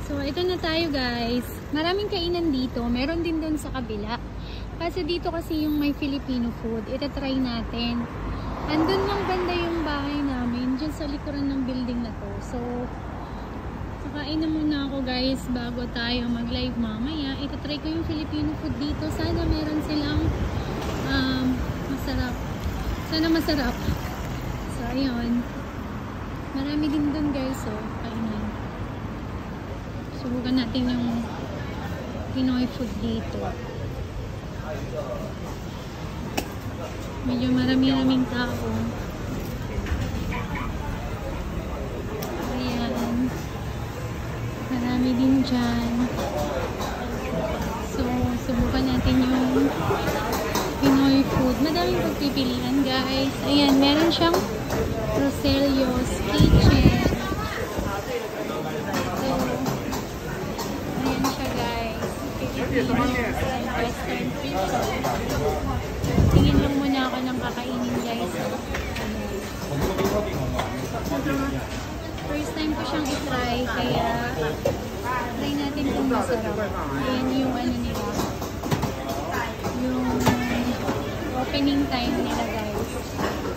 So, ito na tayo guys. Maraming kainan dito. Meron din doon sa kabila. Kasi dito kasi yung may Filipino food. Ito try natin. Andun lang banda yung bahay namin. Diyan sa likuran ng building na to. So, kakain na muna ako guys bago tayo mag-live mamaya. Ito try ko yung Filipino food dito. Sana meron silang masarap. Sana masarap. So, ayun. Marami din doon guys. So, kainan. Subukan natin yung Pinoy food dito. Medyo marami-raming tao. Ayan. Marami din dyan. So, subukan natin yung Pinoy food. Madaming pagpipilian guys. Ayan, meron siyang Roselio's Kitchen. Western fish. Tingin lang muna ako ng kakainin guys. First time ko siyang itry kaya try natin kung masarap. Ayan yung ano nila. Yung opening time nila guys.